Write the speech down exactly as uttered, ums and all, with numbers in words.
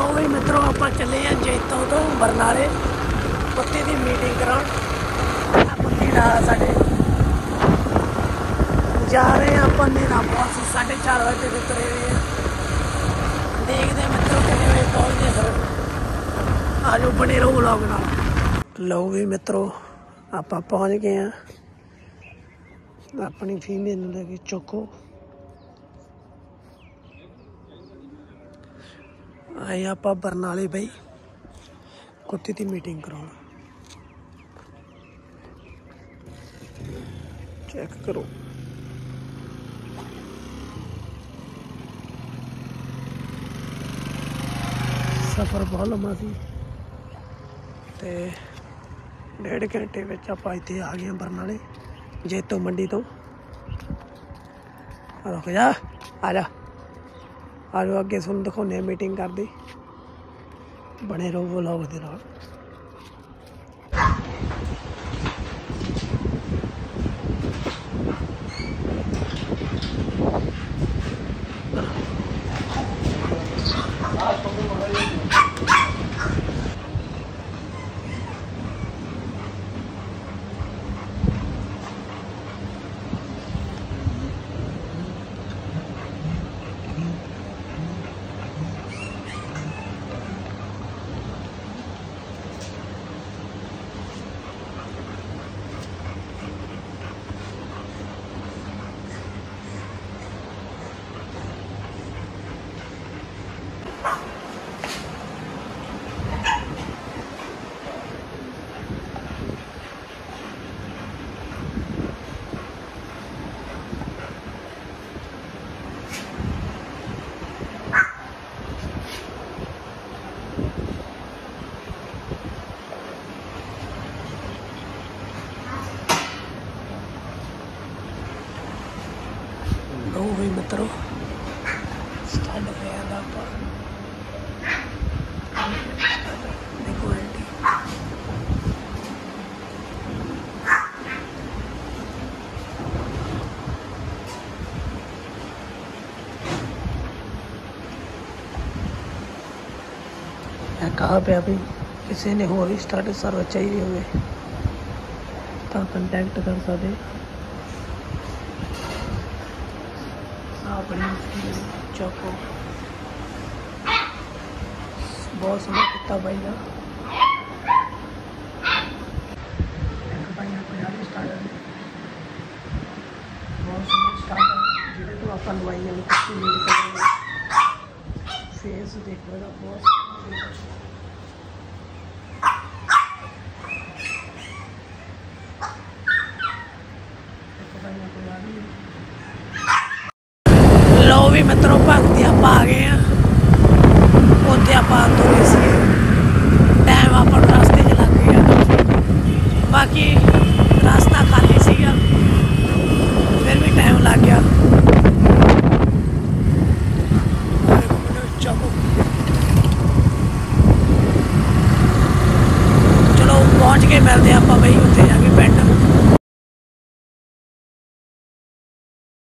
भी मित्रों आप चले हैं जैतों तो बरनाले कुत्ते की मीटिंग कराने कुत्ती डाल साढ़े जा रहे हैं आप नेरा बहुत साढ़े चार बजे तक तुरे हुए हैं। देखते हैं मित्रों कितने बजे पहुँचते फिर आज बने रहो ब्लॉग नाल। लो भी मित्रों आप पहुँच गए हैं अपनी फीमेल लेके चुको आए आप बरनाले भाई कुत्ते की मीटिंग कराना। चेक करो सफ़र बहुत लंबा सी ते डेढ़ घंटे में आप इतने आ गए बरनाले जैतो मंडी तो। रुक जा आ जा आ जाओ अगे सुन दिखाने मीटिंग कर दी बने रहो व्लॉग दे नाल। भी मित्रों स्टार्ट हो गया देखो आंटी कहा पे अभी किसी ने होर स्टार्ट सर्विस चाहिए होवे तो कंटैक्ट कर सकते। चौको बहुत सोहना कुत्ता भाई का बहुत सोहना स्टार्ट जिसे तो आप लवाइया फेस देखो बहुत लो भी मित्रों भगती आप आ गए हैं उत्थे आप तुरे से टाइम आप रास्ते च लग गया बाकी रास्ता खाली सीगा फिर भी टाइम लग गया।